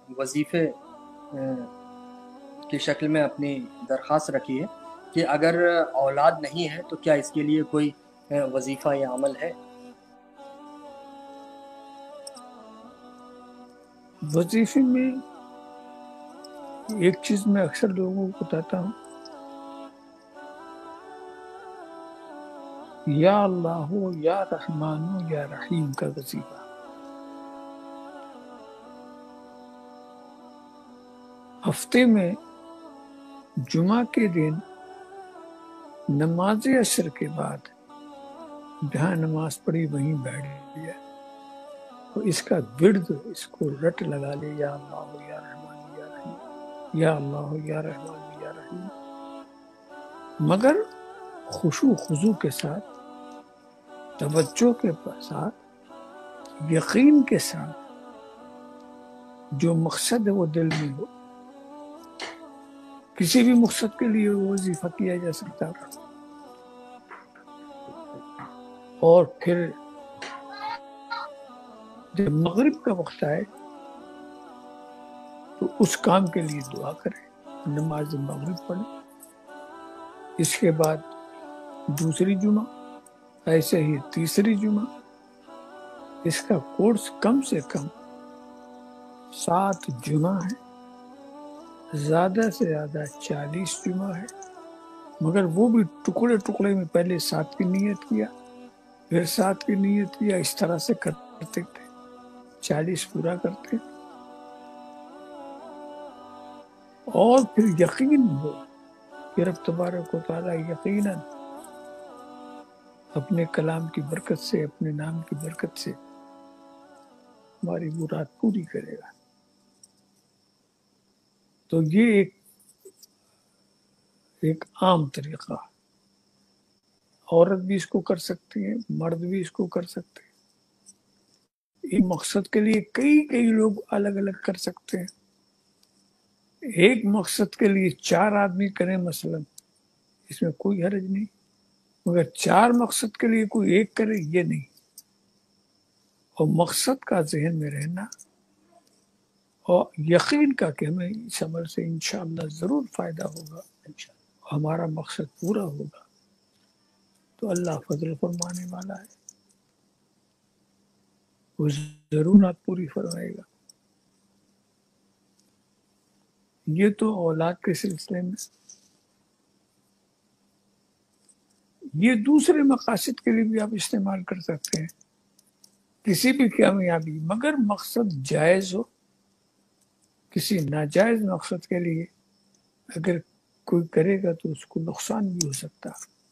وظیفے کی شکل میں اپنی درخواست رکھی ہے کہ اگر اولاد نہیں ہے تو کیا اس کے لیے کوئی وظیفہ یا عمل ہے؟ وظیفے میں ایک چیز میں اکثر لوگوں کو بتاتا ہوں، یا اللہ ہو یا رحمان ہو یا رحیم کا وظیفہ۔ ہفتے میں جمعہ کے دن نماز عصر کے بعد جہاں نماز پڑھی وہیں بیٹھ گیا تو اس کا ورد اس کو رٹ لگا لے، یا اللہ ہو یا رحمان یا رحیم، یا اللہ ہو یا رحمان یا رحیم، مگر خشوع خضوع کے ساتھ، توجہ کے ساتھ، یقین کے ساتھ، جو مقصد ہے وہ دل میں ہو۔ کسی بھی مقصد کے لیے وہ وظیفہ کیا جا سکتا ہے، اور پھر جب مغرب کا وقت آئے تو اس کام کے لیے دعا کرے، نماز مغرب پڑھے، اس کے بعد دوسری جمعہ، ایسے ہی تیسری جمعہ۔ اس کا کورس کم سے کم 7 جمعہ ہے، زیادہ سے زیادہ 40 جمعہ ہے، مگر وہ بھی ٹکڑے ٹکڑے میں، پہلے 7 کی نیت کیا، پھر 7 کی نیت کیا، اس طرح سے کرتے تھے، 40 پورا کرتے، اور پھر یقین ہو کہ رب تبارک و تعالیٰ یقیناً اپنے کلام کی برکت سے، اپنے نام کی برکت سے ہماری مراد پوری کرے گا۔ تو یہ ایک عام طریقہ، عورت بھی اس کو کر سکتی ہے، مرد بھی اس کو کر سکتے ہیں۔ ایک مقصد کے لیے کئی لوگ الگ الگ کر سکتے ہیں۔ ایک مقصد کے لیے 4 آدمی کریں مثلا، اس میں کوئی حرج نہیں، مگر 4 مقصد کے لیے کوئی ایک کرے، یہ نہیں۔ اور مقصد کا ذہن میں رہنا اور یقین کا کہ ہمیں اس عمل سے انشاءاللہ ضرور فائدہ ہوگا، ہمارا مقصد پورا ہوگا، تو اللہ فضل فرمانے والا ہے، وہ ضرور آپ پوری فرمائے گا۔ یہ تو اولاد کے سلسلے میں۔ یہ دوسرے مقاصد کے لیے بھی آپ استعمال کر سکتے ہیں، کسی بھی کامیابی، مگر مقصد جائز ہو۔ کسی ناجائز مقصد کے لیے اگر کوئی کرے گا تو اس کو نقصان بھی ہو سکتا ہے۔